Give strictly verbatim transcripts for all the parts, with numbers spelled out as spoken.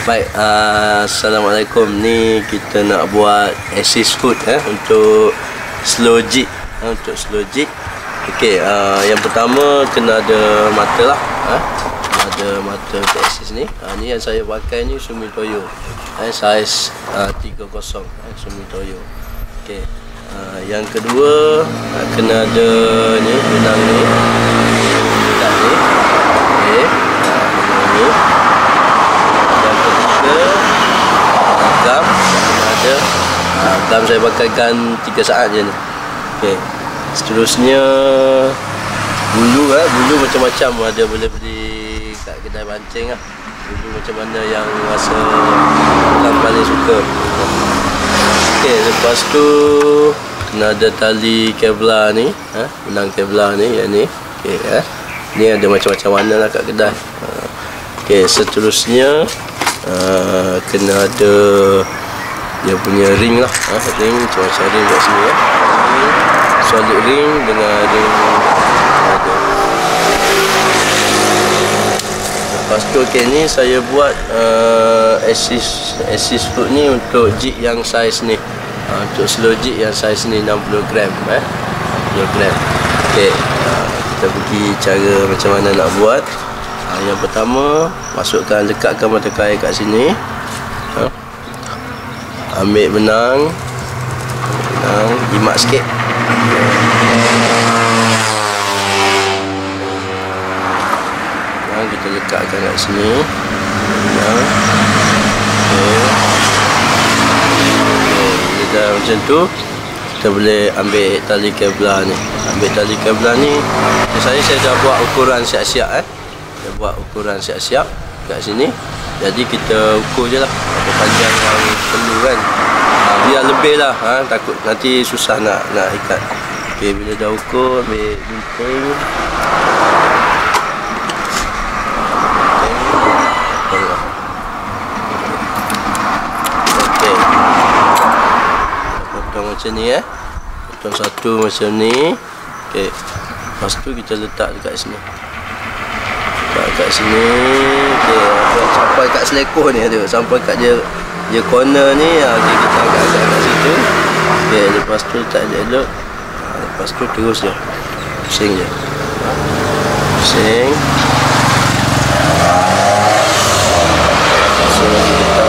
Baik, uh, Assalamualaikum. Ni kita nak buat assist hood eh, untuk slow jig eh, Untuk slow jig. Okey, uh, yang pertama kena ada mata lah eh. Ada mata untuk assist ni. uh, Ni yang saya pakai ni Sumi Toyo eh, Saiz uh, tiga puluh eh, Sumi Toyo. Okey, uh, yang kedua uh, kena ada ni benang ni. Benang ni. Okey, uh, ni. Gam ada uh, gam saya pakaikan tiga saat je ni. Okey, seterusnya bulu eh, bulu macam-macam ada, boleh beli kat kedai pancing lah. Bulu macam mana yang rasa Gam paling suka. Okey, lepas tu kena ada tali Kevlar ni eh, benang Kevlar ni yang ni. Okey eh, ni ada macam-macam warna lah kat kedai. uh, Okey, seterusnya Uh, kena ada dia punya ring lah, uh, ring macam-macam ring kat sini ya. Ring, solid ring dengan ring ada. Lepas tu okey, ni saya buat uh, assist assist hook ni untuk jig yang saiz ni, uh, untuk slow jig yang saiz ni enam puluh gram eh, enam puluh gram. Okey, uh, kita pergi cara macam mana nak buat. Yang pertama, masukkan, lekatkan mata kail kat sini. ha. Ambil benang, benang jimat sikit. Benang kita lekatkan kat sini. Benang. Okay. Okay. Bila dah macam tu, kita boleh ambil tali Kevlar ni. Ambil tali Kevlar ni, saya saya dah buat ukuran siap-siap eh. Kita buat ukuran siap-siap kat sini. Jadi kita ukur je lah berapa panjang yang perlu kan. ha, Biar lebih lah, ha? Takut nanti susah nak nak ikat. Okay, bila dah ukur, ambil gunting. Okay, potong macam ni eh. Potong satu macam ni. Okay, lepas tu kita letak dekat sini. Kat sini. Okey, sampai kat selekoh ni tu, sampai kat dia dia corner ni. Okey, kita agak-agak kat situ. Okey, lepas tu letak je elok. Lepas tu terus je pusing je. Pusing. Pusing lagi kita.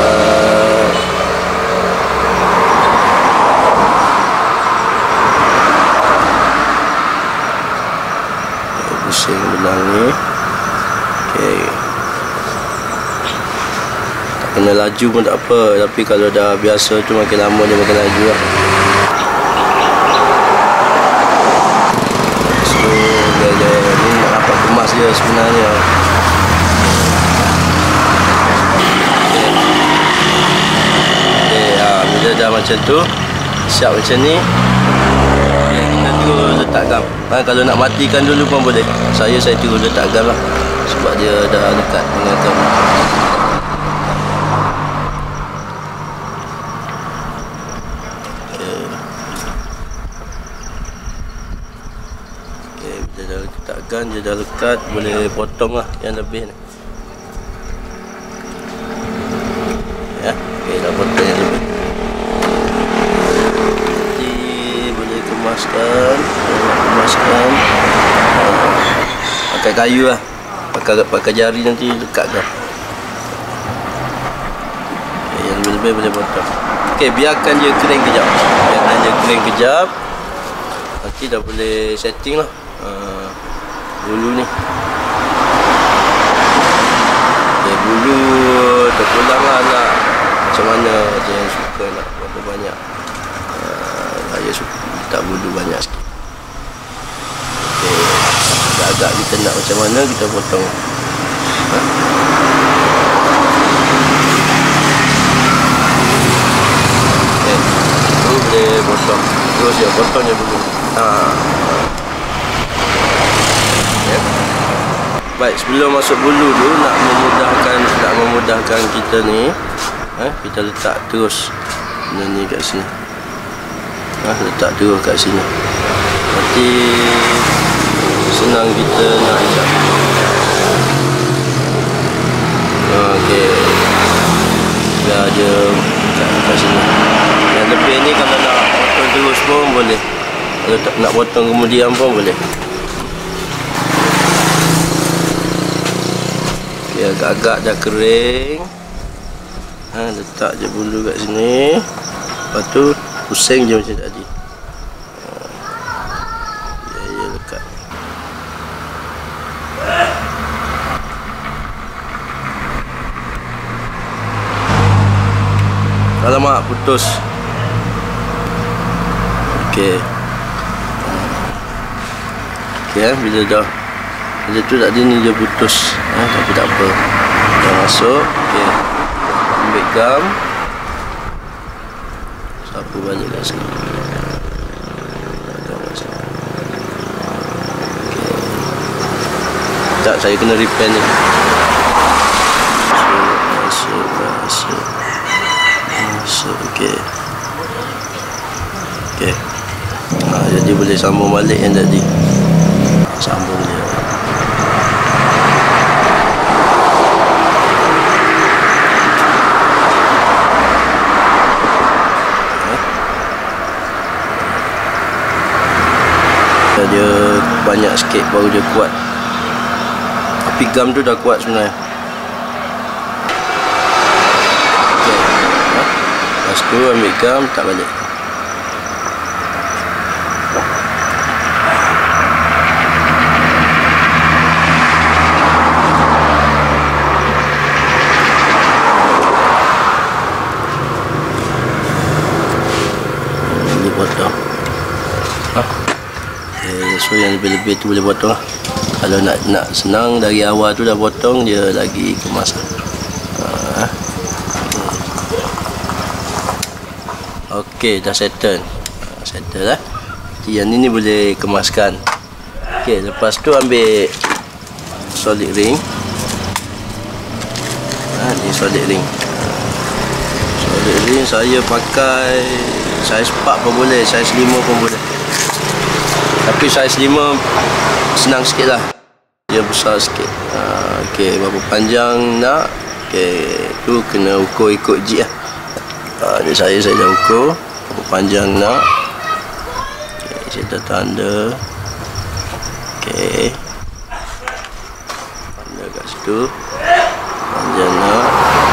Pusing benang ni. Okay. Tak kena laju pun tak apa, tapi kalau dah biasa tu makin lama dia makin laju lah. So dia, dia, ni nak dapat kemas dia sebenarnya. Okay. Okay, ha, bila dah macam tu, siap macam ni, okay, kita terus letak gam. Ha, kalau nak matikan dulu pun boleh. Saya saya terus letak gam lah, sebab dia dah dekat dengan gam. Okay. Okay, dia dah letakkan, dia dah lekat, boleh potong lah yang lebih ni. Ya, okay, dah potong yang lebih. Nanti boleh kemaskan, boleh kemaskan. Pakai kayu lah. Pakai, pakai jari nanti lekat dah. Okay, yang lebih-lebih boleh potong. Okey, biarkan dia kering kejap. Biarkan dia kering kejap. Nanti dah boleh setting lah uh, bulu ni. Okay, bulu terpulang lah nak macam mana dia suka nak berapa banyak. uh, Saya suka letak bulu banyak sikit. Agak kita nak macam mana kita potong. Ha? Okay. Tu boleh potong. Terus je potong je dulu. Ha. Okay. Baik, sebelum masuk bulu tu, nak memudahkan nak memudahkan kita ni, ha? Kita letak terus benda ni kat sini. Ha? Letak terus kat sini. Nanti senang kita nak ikat. Okey. biar dia kat sini. Yang lebih ni kalau nak potong terus pun boleh, kalau tak nak potong kemudian pun boleh. Okay, agak-agak dah kering. Ha, letak je bulu kat sini. Lepas tu pusing je macam tadi. Ha. Ya, ya, lekat. Alamak, putus. Okey. Okey, eh, bila dah macam tu tadi ni dia putus. Ha, tapi tak apa. Dah masuk. Okey. Ambil gam. Sapu balik kat sini. Tak, saya kena repair ni. Masuk, masuk, masuk. Okey. Okey. Ha, jadi boleh sambung balik yang tadi. Sambung dia. Dia banyak sikit baru dia kuat. Tapi gam tu dah kuat sebenarnya. Okay. Ha? Lepas tu ambil gam, tak balik. Ini potong. Ha? Okay, so yang lebih-lebih tu boleh potong lah. Kalau nak nak senang dari awal tu dah potong, dia lagi kemas. Ha. Okey, dah settle. Ha, settle lah. Yang ni ni boleh kemaskan. Okey, lepas tu ambil solid ring. Ha, ni solid ring. Solid ring saya pakai saiz empat pun boleh, saiz lima pun boleh. Tapi saiz lima senang sikit lah, dia besar sikit. Ha, okay, berapa panjang nak, okay, tu kena ukur ikut jig lah. Ha, ni saya saya dah ukur berapa panjang nak. Okay, saya dah tanda. Okay, tanda kat situ panjang nak.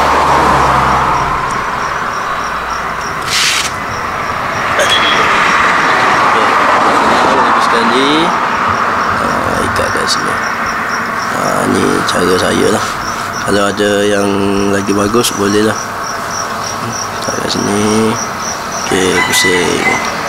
Sekali uh, ikat kat sini. Uh, ni cara saya lah. Kalau ada yang lagi bagus boleh lah. Ikat kat sini. Okey, pusing.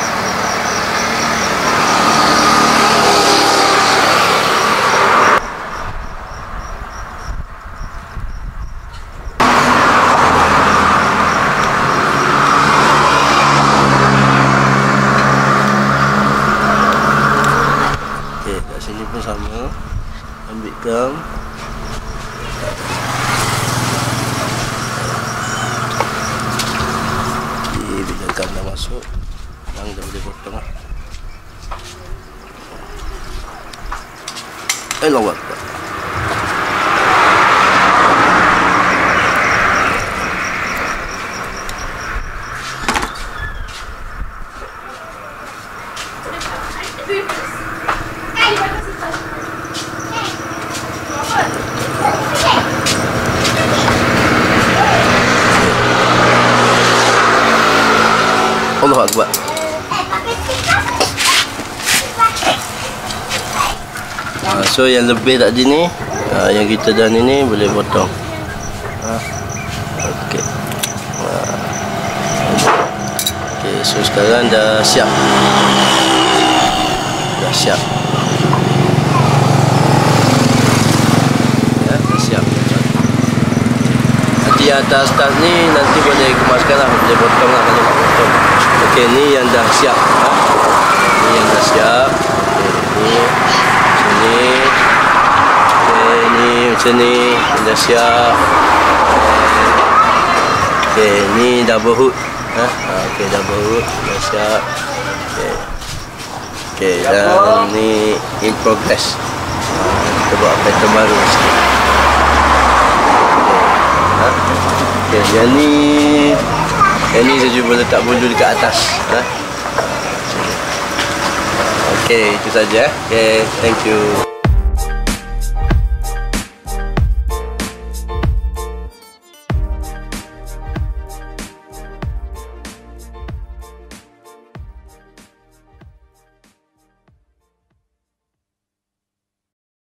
Sini pun sama, ambil gam. Okay, bila gam dah masuk, yang dah boleh potong lah. Allahu Akbar. Allahu Akbar. Ha, so yang lebih tadi ni, ha, yang kita dah ni ni boleh potong. Ha. Okey. Ha. Okey, so sekarang dah siap. Dah siap. Ya, dah siap. Nanti atas atas ni nanti boleh kemaskan lah, boleh potong lah kalau nak potong. Okey, ni yang dah siap. Ha? Ni yang dah siap. Okey, ni sini. Okey, ni macam ni yang dah siap. Okey, ni double hook. Ha? Okey, double hook dah siap. Okey. Okey, dan ni in progress. Ha, kita buat pattern baru sikit. Okey, ha? Okey, Yang ni, yang ni saya cuba letak bulu dekat atas. Ha? Okey, itu saja. Okey, thank you.